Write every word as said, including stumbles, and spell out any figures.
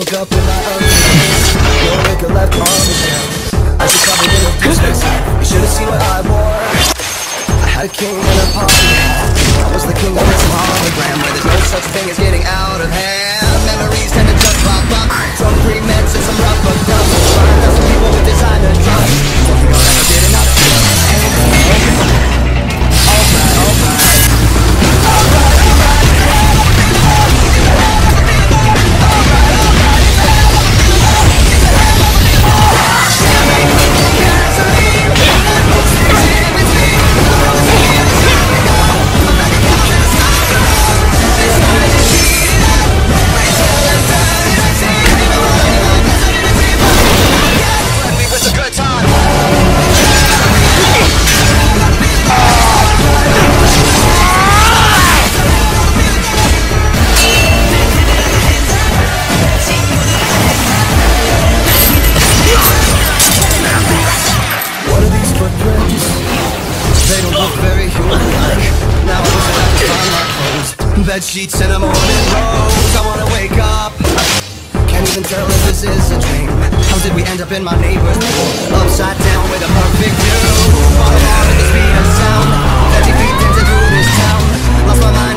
wake up in my underpants. No liquor left on the shelf. I should probably introduce myself. You should have seen what I wore. I had a king in a party hat. I was the king of this hologram, where there's no such thing as getting out of hand. Memories tend to just pop up. Some pre-meds and some rubber duck. five thousand people with designer drugs. One thing I'll never get enough of. Alright, alright. Alright, alright. Bed sheets in a morning rose. I wanna wake up. Can't even tell if this is a dream. How did we end up in my neighbor's pool? Upside down with a perfect view. Falling hard at the speed of sound. Thirty feet into through this town. Lost my mind.